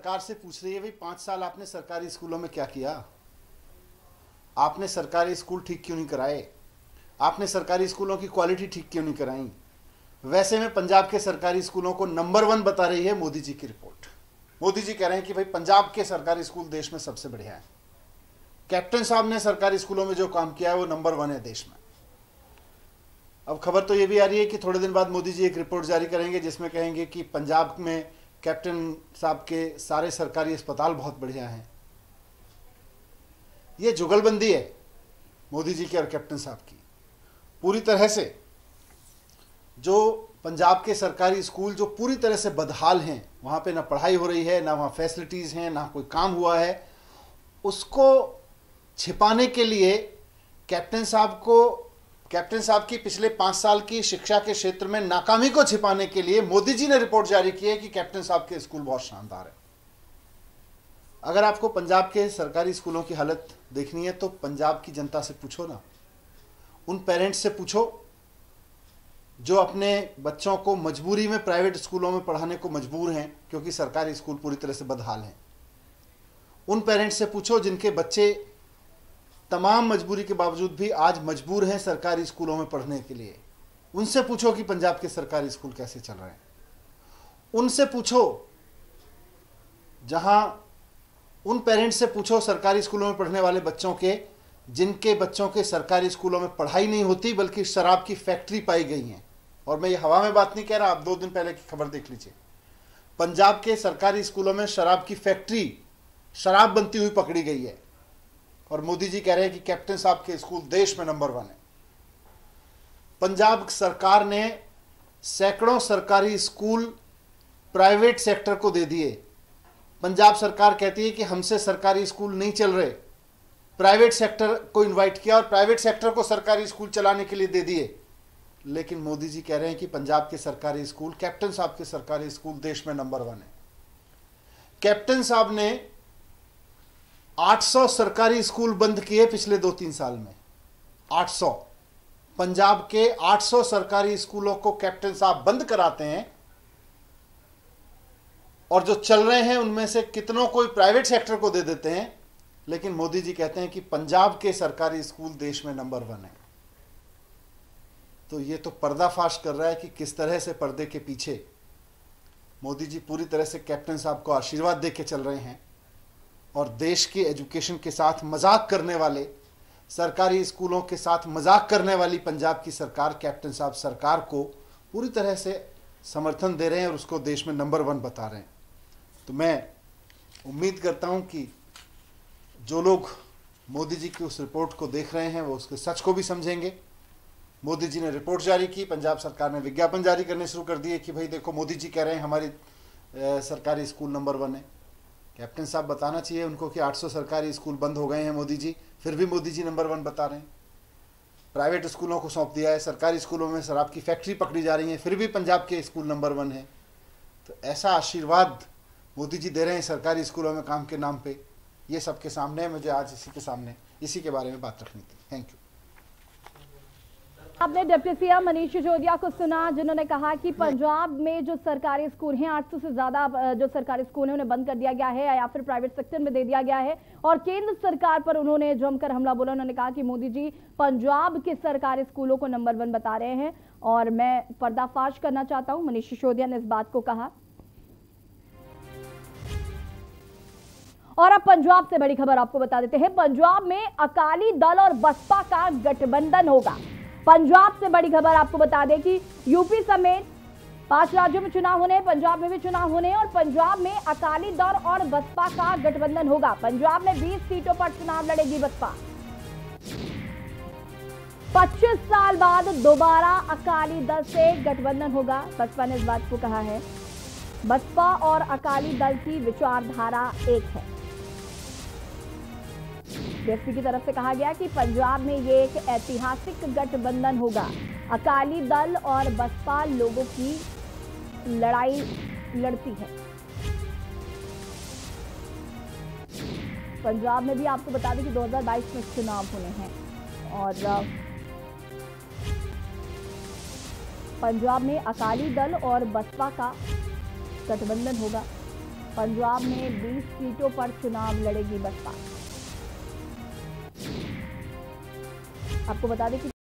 सरकार से पूछ रही है, भाई 5 साल आपने सरकारी स्कूलों में क्या किया? आपने सरकारी स्कूल ठीक क्यों नहीं कराए? आपने सरकारी स्कूलों की क्वालिटी ठीक क्यों नहीं कराई? वैसे में पंजाब के सरकारी स्कूलों को नंबर 1 बता रही है मोदी जी की रिपोर्ट। मोदी जी कह रहे हैं कि भाई पंजाब के सरकारी स्कूल देश में सबसे बढ़िया है। कैप्टन साहब ने सरकारी स्कूलों में जो काम किया है वो नंबर 1 है देश में। अब खबर तो ये भी आ रही है कि थोड़े दिन बाद मोदी जी एक रिपोर्ट जारी करेंगे जिसमें कहेंगे कि पंजाब में कैप्टन साहब के सारे सरकारी अस्पताल बहुत बढ़िया हैं। ये जुगलबंदी है मोदी जी की और कैप्टन साहब की पूरी तरह से। जो पंजाब के सरकारी स्कूल जो पूरी तरह से बदहाल हैं, वहाँ पे ना पढ़ाई हो रही है, ना वहाँ फैसिलिटीज़ हैं, ना कोई काम हुआ है, उसको छिपाने के लिए कैप्टन साहब की पिछले 5 साल की शिक्षा के क्षेत्र में नाकामी को छिपाने के लिए मोदी जी ने रिपोर्ट जारी की है कि कैप्टन साहब के स्कूल बहुत शानदार है। अगर आपको पंजाब के सरकारी स्कूलों की हालत देखनी है तो पंजाब की जनता से पूछो ना, उन पेरेंट्स से पूछो जो अपने बच्चों को मजबूरी में प्राइवेट स्कूलों में पढ़ाने को मजबूर हैं क्योंकि सरकारी स्कूल पूरी तरह से बदहाल हैं। उन पेरेंट्स से पूछो जिनके बच्चे तमाम मजबूरी के बावजूद भी आज मजबूर हैं सरकारी स्कूलों में पढ़ने के लिए। उनसे पूछो कि पंजाब के सरकारी स्कूल कैसे चल रहे हैं। उनसे पूछो, उन पेरेंट्स से पूछो सरकारी स्कूलों में पढ़ने वाले बच्चों के जिनके बच्चों के सरकारी स्कूलों में पढ़ाई नहीं होती बल्कि शराब की फैक्ट्री पाई गई है। और मैं ये हवा में बात नहीं कह रहा, आप 2 दिन पहले की खबर देख लीजिए। पंजाब के सरकारी स्कूलों में शराब की फैक्ट्री, शराब बनती हुई पकड़ी गई है। और मोदी जी कह रहे हैं कि कैप्टन साहब के स्कूल देश में नंबर 1 है। पंजाब सरकार ने सैकड़ों सरकारी स्कूल प्राइवेट सेक्टर को दे दिए। पंजाब सरकार कहती है कि हमसे सरकारी स्कूल नहीं चल रहे, प्राइवेट सेक्टर को इनवाइट किया और प्राइवेट सेक्टर को सरकारी स्कूल चलाने के लिए दे दिए। लेकिन मोदी जी कह रहे हैं कि पंजाब के सरकारी स्कूल, कैप्टन साहब के सरकारी स्कूल देश में नंबर 1 है। कैप्टन साहब ने 800 सरकारी स्कूल बंद किए पिछले 2-3 साल में। 800 पंजाब के 800 सरकारी स्कूलों को कैप्टन साहब बंद कराते हैं और जो चल रहे हैं उनमें से कितनों को प्राइवेट सेक्टर को दे देते हैं। लेकिन मोदी जी कहते हैं कि पंजाब के सरकारी स्कूल देश में नंबर 1 है। तो ये तो पर्दाफाश कर रहा है कि किस तरह से पर्दे के पीछे मोदी जी पूरी तरह से कैप्टन साहब को आशीर्वाद दे के चल रहे हैं और देश के एजुकेशन के साथ मजाक करने वाले, सरकारी स्कूलों के साथ मजाक करने वाली पंजाब की सरकार, कैप्टन साहब सरकार को पूरी तरह से समर्थन दे रहे हैं और उसको देश में नंबर 1 बता रहे हैं। तो मैं उम्मीद करता हूं कि जो लोग मोदी जी की उस रिपोर्ट को देख रहे हैं वो उसके सच को भी समझेंगे। मोदी जी ने रिपोर्ट जारी की, पंजाब सरकार ने विज्ञापन जारी करने शुरू कर दिए कि भाई देखो मोदी जी कह रहे हैं हमारी सरकारी स्कूल नंबर 1 है। कैप्टन साहब बताना चाहिए उनको कि 800 सरकारी स्कूल बंद हो गए हैं मोदी जी, फिर भी मोदी जी नंबर 1 बता रहे हैं। प्राइवेट स्कूलों को सौंप दिया है, सरकारी स्कूलों में शराब की फैक्ट्री पकड़ी जा रही है, फिर भी पंजाब के स्कूल नंबर 1 है। तो ऐसा आशीर्वाद मोदी जी दे रहे हैं सरकारी स्कूलों में काम के नाम पे, ये सबके सामने मुझे आज इसी के बारे में बात रखनी थी। Thank you. आपने डिप्टी सीएम मनीष सिसोदिया को सुना जिन्होंने कहा कि पंजाब में जो सरकारी स्कूल हैं 800 से ज्यादा जो सरकारी स्कूल हैं उन्हें बंद कर दिया गया है या फिर प्राइवेट सेक्टर में दे दिया गया है और केंद्र सरकार पर उन्होंने जमकर हमला बोला। उन्होंने कहा कि मोदी जी पंजाब के सरकारी स्कूलों को नंबर 1 बता रहे हैं और मैं पर्दाफाश करना चाहता हूं। मनीष सिसोदिया ने इस बात को कहा। और अब पंजाब से बड़ी खबर आपको बता देते हैं। पंजाब में अकाली दल और बसपा का गठबंधन होगा। पंजाब से बड़ी खबर आपको बता दें कि यूपी समेत 5 राज्यों में चुनाव होने, पंजाब में भी चुनाव होने और पंजाब में अकाली दल और बसपा का गठबंधन होगा। पंजाब में 20 सीटों पर चुनाव लड़ेगी बसपा। 25 साल बाद दोबारा अकाली दल से गठबंधन होगा। बसपा ने इस बात को कहा है। बसपा और अकाली दल की विचारधारा एक है। बीएसपी की तरफ से कहा गया कि पंजाब में ये एक ऐतिहासिक गठबंधन होगा। अकाली दल और बसपा लोगों की लड़ाई लड़ती है। पंजाब में भी आपको बता दें कि 2022 में चुनाव होने हैं और पंजाब में अकाली दल और बसपा का गठबंधन होगा। पंजाब में 20 सीटों पर चुनाव लड़ेगी बसपा। आपको बता दें कि